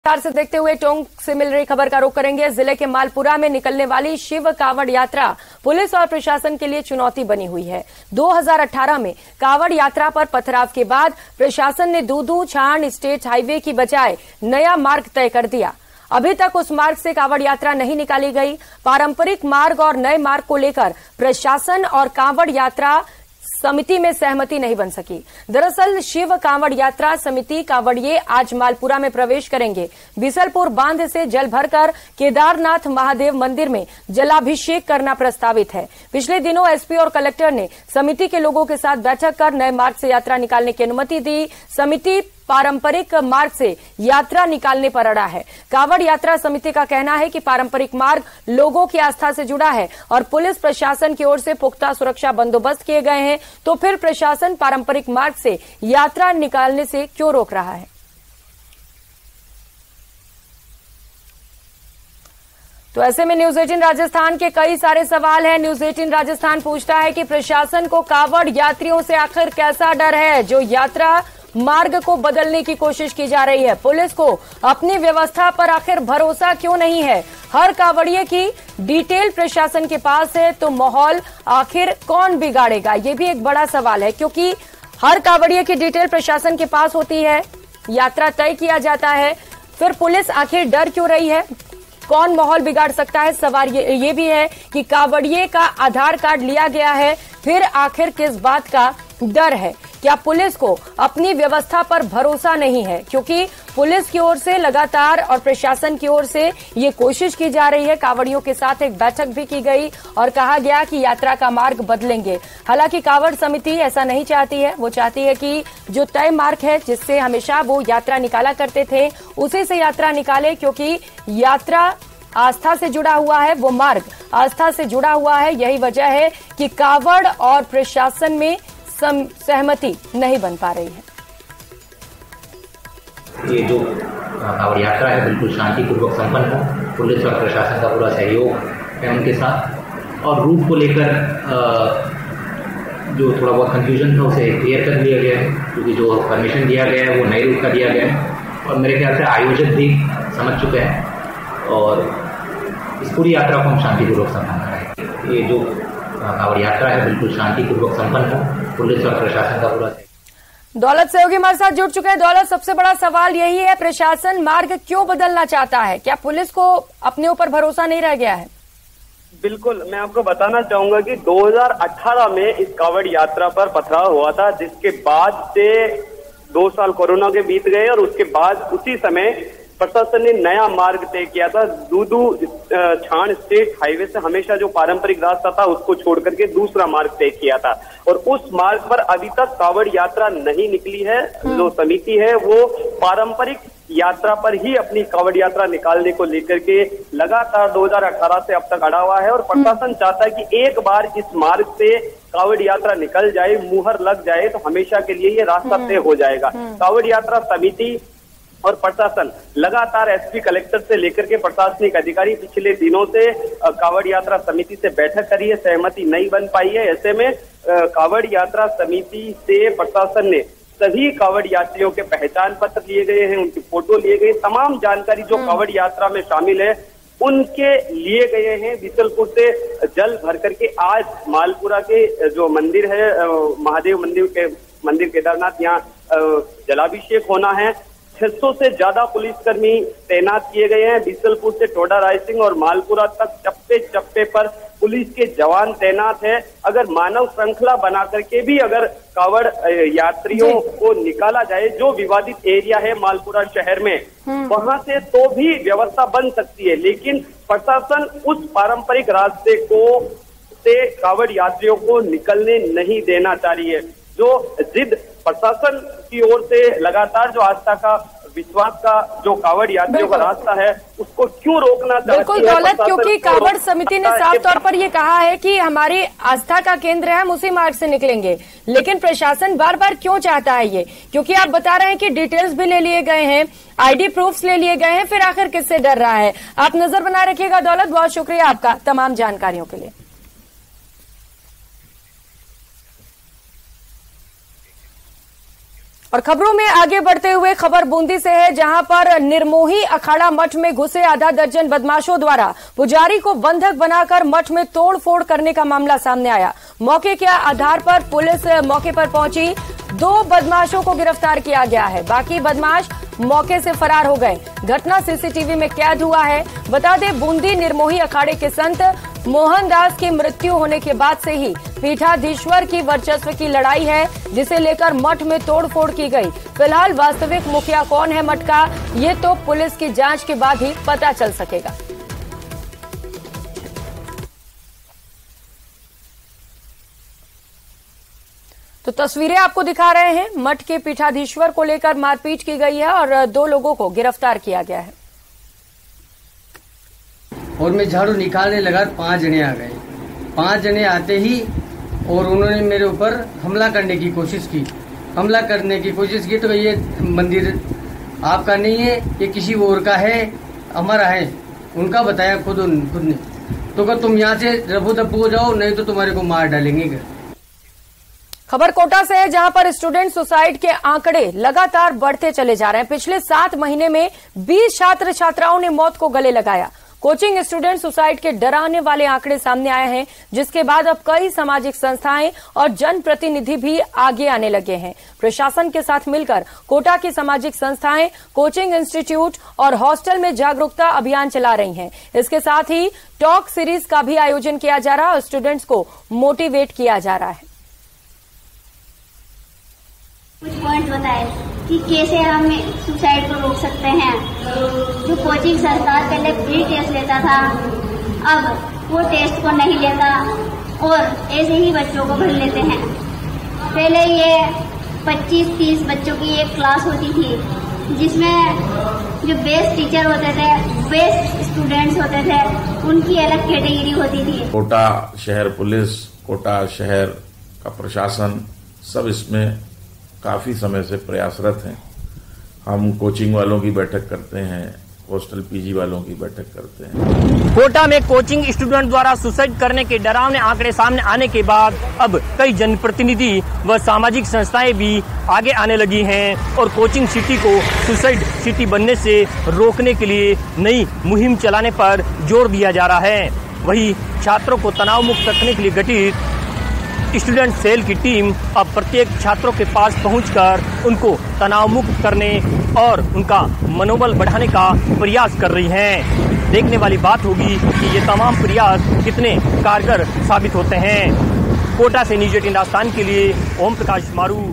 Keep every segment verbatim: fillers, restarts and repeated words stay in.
से देखते हुए टोंक से मिल रही खबर का रुख करेंगे। जिले के मालपुरा में निकलने वाली शिव कावड़ यात्रा पुलिस और प्रशासन के लिए चुनौती बनी हुई है। दो हज़ार अठारह में कावड़ यात्रा पर पथराव के बाद प्रशासन ने दूदू छाण स्टेट हाईवे की बजाय नया मार्ग तय कर दिया। अभी तक उस मार्ग से कावड़ यात्रा नहीं निकाली गई। पारंपरिक मार्ग और नए मार्ग को लेकर प्रशासन और कावड़ यात्रा समिति में सहमति नहीं बन सकी। दरअसल शिव कांवड़ यात्रा समिति कांवड़िए आज मालपुरा में प्रवेश करेंगे। बिसलपुर बांध से जल भरकर केदारनाथ महादेव मंदिर में जलाभिषेक करना प्रस्तावित है। पिछले दिनों एसपी और कलेक्टर ने समिति के लोगों के साथ बैठक कर नए मार्ग से यात्रा निकालने की अनुमति दी। समिति पारंपरिक मार्ग से यात्रा निकालने पर अड़ा है। कावड़ यात्रा समिति का कहना है कि पारंपरिक मार्ग लोगों की आस्था से जुड़ा है और पुलिस प्रशासन की ओर से पुख्ता सुरक्षा बंदोबस्त किए गए हैं, तो फिर प्रशासन पारंपरिक मार्ग से यात्रा निकालने से क्यों रोक रहा है। तो ऐसे में न्यूज अठारह राजस्थान के कई सारे सवाल हैं। न्यूज अठारह राजस्थान पूछता है कि प्रशासन को कावड़ यात्रियों से आखिर कैसा डर है जो यात्रा मार्ग को बदलने की कोशिश की जा रही है। पुलिस को अपनी व्यवस्था पर आखिर भरोसा क्यों नहीं है। हर कावड़िए की डिटेल प्रशासन के पास है, तो माहौल आखिर कौन बिगाड़ेगा, ये भी एक बड़ा सवाल है। क्योंकि हर कावड़िए की डिटेल प्रशासन के पास होती है, यात्रा तय किया जाता है, फिर पुलिस आखिर डर क्यों रही है, कौन माहौल बिगाड़ सकता है। सवाल ये, ये भी है कि कावड़िए का आधार कार्ड लिया गया है, फिर आखिर किस बात का डर है। क्या पुलिस को अपनी व्यवस्था पर भरोसा नहीं है, क्योंकि पुलिस की ओर से लगातार और प्रशासन की ओर से ये कोशिश की जा रही है। कावड़ियों के साथ एक बैठक भी की गई और कहा गया कि यात्रा का मार्ग बदलेंगे। हालांकि कावड़ समिति ऐसा नहीं चाहती है, वो चाहती है कि जो तय मार्ग है जिससे हमेशा वो यात्रा निकाला करते थे उसी से यात्रा निकाले, क्योंकि यात्रा आस्था से जुड़ा हुआ है, वो मार्ग आस्था से जुड़ा हुआ है। यही वजह है कि कावड़ और प्रशासन में सहमति नहीं बन पा रही है। ये जो कावड़ यात्रा है बिल्कुल शांतिपूर्वक संपन्न हो। पुलिस और प्रशासन का पूरा सहयोग है उनके साथ, और रूट को लेकर जो थोड़ा बहुत कंफ्यूजन था उसे क्लियर कर दिया गया है, क्योंकि जो परमिशन दिया गया है वो नए रूट का दिया गया है और मेरे ख्याल से आयोजक भी समझ चुके हैं और इस पूरी यात्रा को हम शांतिपूर्वक संपन्न करेंगे। ये जो कावड़ यात्रा है बिल्कुल शांतिपूर्वक संपन्न हो। पुलिस और प्रशासन का पूरा। दौलत सहयोगी हमारे साथ जुड़ चुके हैं। दौलत, सबसे बड़ा सवाल यही है, प्रशासन मार्ग क्यों बदलना चाहता है? क्या पुलिस को अपने ऊपर भरोसा नहीं रह गया है? बिल्कुल, मैं आपको बताना चाहूंगा कि दो हज़ार अठारह में इस कावड़ यात्रा पर पथराव हुआ था, जिसके बाद से दो साल कोरोना के बीत गए और उसके बाद उसी समय प्रशासन ने नया मार्ग तय किया था। दूदू छाण स्टेट हाईवे से हमेशा जो पारंपरिक रास्ता था उसको छोड़ करके दूसरा मार्ग तय किया था और उस मार्ग पर अभी तक कावड़ यात्रा नहीं निकली है। जो समिति है वो पारंपरिक यात्रा पर ही अपनी कावड़ यात्रा निकालने को लेकर के लगातार दो हज़ार अठारह से अब तक अड़ा हुआ है और प्रशासन चाहता है कि एक बार इस मार्ग से कावड़ यात्रा निकल जाए, मुहर लग जाए तो हमेशा के लिए ये रास्ता तय हो जाएगा। कावड़ यात्रा समिति और प्रशासन लगातार एसपी कलेक्टर से लेकर के प्रशासनिक अधिकारी पिछले दिनों से कावड़ यात्रा समिति से बैठक करी है, सहमति नहीं बन पाई है। ऐसे में कावड़ यात्रा समिति से प्रशासन ने सभी कावड़ यात्रियों के पहचान पत्र लिए गए हैं, उनकी फोटो लिए गए, तमाम जानकारी जो कावड़ यात्रा में शामिल है उनके लिए गए हैं। बिसलपुर से जल भर करके आज मालपुरा के जो मंदिर है महादेव मंदिर के मंदिर केदारनाथ, यहाँ जलाभिषेक होना है। छह सौ से ज्यादा पुलिसकर्मी तैनात किए गए हैं। बिसलपुर से टोडा रायसिंह और मालपुरा तक चप्पे चप्पे पर पुलिस के जवान तैनात है। अगर मानव श्रृंखला बना करके भी अगर कावड़ यात्रियों को निकाला जाए, जो विवादित एरिया है मालपुरा शहर में, वहां से तो भी व्यवस्था बन सकती है, लेकिन प्रशासन उस पारंपरिक रास्ते को से कावड़ यात्रियों को निकलने नहीं देना चाह रही है। जो जिद प्रशासन की ओर से लगातार जो आस्था का, विश्वास का जो कावड़ यात्रियों का रास्ता है उसको क्यों रोकना चाहती है? बिल्कुल दौलत, क्योंकि कावड़ समिति ने साफ तौर पर ये कहा है कि हमारी आस्था का केंद्र है, हम उसी मार्ग से निकलेंगे, लेकिन प्रशासन बार बार क्यों चाहता है ये? क्योंकि आप बता रहे हैं कि डिटेल्स भी ले लिए गए हैं, आईडी प्रूफ्स ले लिए गए हैं, फिर आखिर किससे डर रहा है? आप नजर बनाए रखिएगा। दौलत, बहुत शुक्रिया आपका तमाम जानकारियों के लिए। और खबरों में आगे बढ़ते हुए खबर बूंदी से है, जहां पर निर्मोही अखाड़ा मठ में घुसे आधा दर्जन बदमाशों द्वारा पुजारी को बंधक बनाकर मठ में तोड़फोड़ करने का मामला सामने आया। मौके के आधार पर पुलिस मौके पर पहुंची, दो बदमाशों को गिरफ्तार किया गया है, बाकी बदमाश मौके से फरार हो गए। घटना सीसीटीवी में कैद हुआ है। बता दें, बूंदी निर्मोही अखाड़े के संत मोहनदास की मृत्यु होने के बाद से ही पीठाधीश्वर की वर्चस्व की लड़ाई है, जिसे लेकर मठ में तोड़फोड़ की गई। फिलहाल वास्तविक मुखिया कौन है मठ का, ये तो पुलिस की जांच के बाद ही पता चल सकेगा। तो तस्वीरें आपको दिखा रहे हैं, मठ के पीठाधीश्वर को लेकर मारपीट की गई है और दो लोगों को गिरफ्तार किया गया है। और मैं झाड़ू निकालने लगा, पांच जने आ गए। पांच जने आते ही और उन्होंने मेरे ऊपर हमला करने की कोशिश की हमला करने की कोशिश की तो ये मंदिर आपका नहीं है, ये किसी और का है, हमारा है। उनका बताया खुद उन, खुद ने तो कहा तुम यहाँ से रफू दफू हो जाओ, नहीं तो तुम्हारे को मार डालेंगे। खबर कोटा से है, जहां पर स्टूडेंट सुसाइड के आंकड़े लगातार बढ़ते चले जा रहे हैं। पिछले सात महीने में बीस छात्र छात्राओं ने मौत को गले लगाया। कोचिंग स्टूडेंट सुसाइड के डराने वाले आंकड़े सामने आए हैं, जिसके बाद अब कई सामाजिक संस्थाएं और जनप्रतिनिधि भी आगे आने लगे हैं। प्रशासन के साथ मिलकर कोटा की सामाजिक संस्थाएं कोचिंग इंस्टीट्यूट और हॉस्टल में जागरूकता अभियान चला रही हैं। इसके साथ ही टॉक सीरीज का भी आयोजन किया जा रहा है और स्टूडेंट्स को मोटिवेट किया जा रहा है। कुछ पॉइंट बताए कि कैसे हम सुसाइड को रोक सकते हैं। जो कोचिंग संस्थान पहले फ्री टेस्ट लेता था, अब वो टेस्ट को नहीं लेता और ऐसे ही बच्चों को भर लेते हैं। पहले ये पच्चीस तीस बच्चों की एक क्लास होती थी, जिसमें जो बेस्ट टीचर होते थे, बेस्ट स्टूडेंट्स होते थे, उनकी अलग कैटेगरी होती थी। कोटा शहर पुलिस, कोटा शहर का प्रशासन सब इसमें काफी समय से प्रयासरत हैं। हम कोचिंग वालों की बैठक करते हैं, हॉस्टल पीजी वालों की बैठक करते हैं। कोटा में कोचिंग स्टूडेंट द्वारा सुसाइड करने के डरावने आंकड़े सामने आने के बाद अब कई जनप्रतिनिधि व सामाजिक संस्थाएं भी आगे आने लगी हैं और कोचिंग सिटी को सुसाइड सिटी बनने से रोकने के लिए नई मुहिम चलाने पर जोर दिया जा रहा है। वहीं छात्रों को तनाव मुक्त रखने के लिए गठित स्टूडेंट सेल की टीम अब प्रत्येक छात्रों के पास पहुंचकर उनको तनाव मुक्त करने और उनका मनोबल बढ़ाने का प्रयास कर रही है। देखने वाली बात होगी कि ये तमाम प्रयास कितने कारगर साबित होते हैं। कोटा से न्यूज़ एटीन राजस्थान के लिए ओम प्रकाश मारू।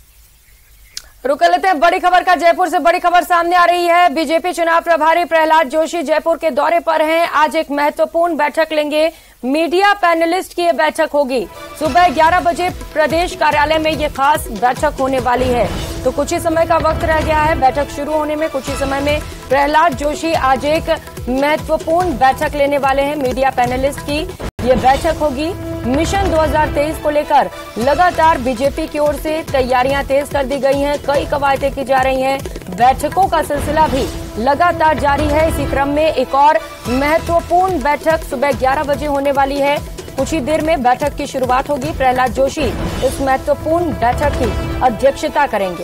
रुक लेते हैं बड़ी खबर का। जयपुर से बड़ी खबर सामने आ रही है। बीजेपी चुनाव प्रभारी प्रहलाद जोशी जयपुर के दौरे पर हैं। आज एक महत्वपूर्ण बैठक लेंगे। मीडिया पैनलिस्ट की यह बैठक होगी। सुबह ग्यारह बजे प्रदेश कार्यालय में ये खास बैठक होने वाली है। तो कुछ ही समय का वक्त रह गया है बैठक शुरू होने में। कुछ ही समय में प्रहलाद जोशी आज एक महत्वपूर्ण बैठक लेने वाले हैं। मीडिया पैनलिस्ट की ये बैठक होगी। मिशन दो हज़ार तेईस को लेकर लगातार बीजेपी की ओर से तैयारियां तेज कर दी गई हैं। कई कवायदें की जा रही हैं। बैठकों का सिलसिला भी लगातार जारी है। इसी क्रम में एक और महत्वपूर्ण बैठक सुबह ग्यारह बजे होने वाली है। कुछ ही देर में बैठक की शुरुआत होगी। प्रहलाद जोशी इस महत्वपूर्ण बैठक की अध्यक्षता करेंगे।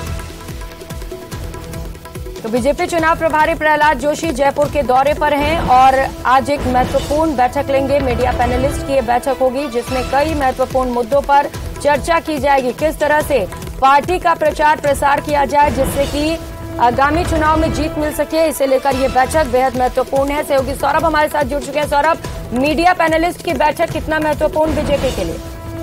तो बीजेपी चुनाव प्रभारी प्रहलाद जोशी जयपुर के दौरे पर हैं और आज एक महत्वपूर्ण बैठक लेंगे। मीडिया पैनलिस्ट की यह बैठक होगी, जिसमें कई महत्वपूर्ण मुद्दों पर चर्चा की जाएगी। किस तरह से पार्टी का प्रचार प्रसार किया जाए जिससे कि आगामी चुनाव में जीत मिल सके, इसे लेकर यह बैठक बेहद महत्वपूर्ण है। सहयोगी सौरभ हमारे साथ जुड़ चुके हैं। सौरभ, मीडिया पैनलिस्ट की बैठक कितना महत्वपूर्ण बीजेपी के लिए?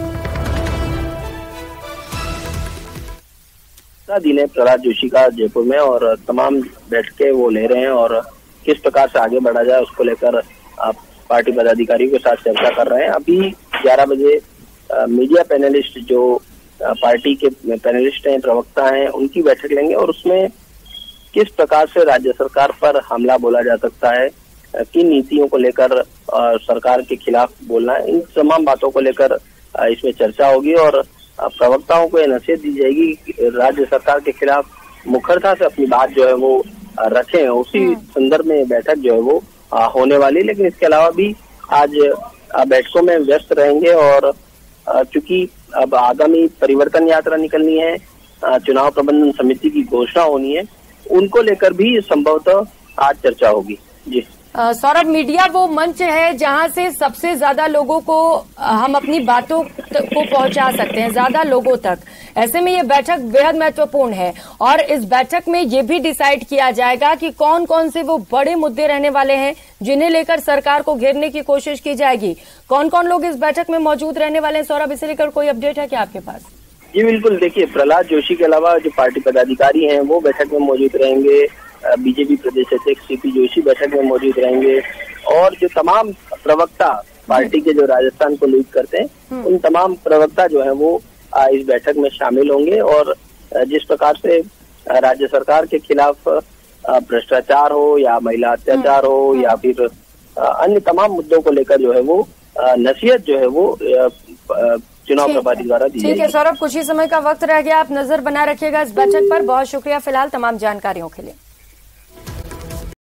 दिन है प्रहलाद जोशी का जयपुर में और तमाम बैठकें वो ले रहे हैं और किस प्रकार से आगे बढ़ा जाए उसको लेकर आप पार्टी पदाधिकारियों के साथ चर्चा कर रहे हैं। अभी ग्यारह बजे मीडिया पैनलिस्ट जो पार्टी के पैनलिस्ट हैं, प्रवक्ता हैं, उनकी बैठक लेंगे और उसमें किस प्रकार से राज्य सरकार पर हमला बोला जा सकता है, किन नीतियों को लेकर सरकार के खिलाफ बोलना है, इन तमाम बातों को लेकर इसमें चर्चा होगी और प्रवक्ताओं को यह नसीहत दी जाएगी कि राज्य सरकार के खिलाफ मुखरता से अपनी बात जो है वो रखें। उसी संदर्भ में बैठक जो है वो होने वाली। लेकिन इसके अलावा भी आज बैठकों में व्यस्त रहेंगे और चूंकि अब आगामी परिवर्तन यात्रा निकलनी है, चुनाव प्रबंधन समिति की घोषणा होनी है, उनको लेकर भी संभवतः आज चर्चा होगी। जी सौरभ, मीडिया वो मंच है जहां से सबसे ज्यादा लोगों को हम अपनी बातों को पहुंचा सकते हैं, ज्यादा लोगों तक। ऐसे में ये बैठक बेहद महत्वपूर्ण है और इस बैठक में ये भी डिसाइड किया जाएगा कि कौन कौन से वो बड़े मुद्दे रहने वाले हैं जिन्हें लेकर सरकार को घेरने की कोशिश की जाएगी। कौन कौन लोग इस बैठक में मौजूद रहने वाले हैं सौरभ, इसे लेकर कोई अपडेट है क्या आपके पास? जी बिल्कुल, देखिए प्रहलाद जोशी के अलावा जो पार्टी पदाधिकारी हैं वो बैठक में मौजूद रहेंगे, बीजेपी प्रदेश अध्यक्ष सीपी जोशी बैठक में मौजूद रहेंगे और जो तमाम प्रवक्ता पार्टी के जो राजस्थान को लीड करते हैं उन तमाम प्रवक्ता जो है वो इस बैठक में शामिल होंगे और जिस प्रकार से राज्य सरकार के खिलाफ भ्रष्टाचार हो या महिला अत्याचार हो या फिर अन्य तमाम मुद्दों को लेकर जो है वो नसीहत जो है वो चुनाव प्रभारी द्वारा दी जाएगी। ठीक है सौरभ, कुछ ही समय का वक्त रह गया, आप नजर बना रखिएगा इस बैठक पर। बहुत शुक्रिया फिलहाल तमाम जानकारियों के लिए।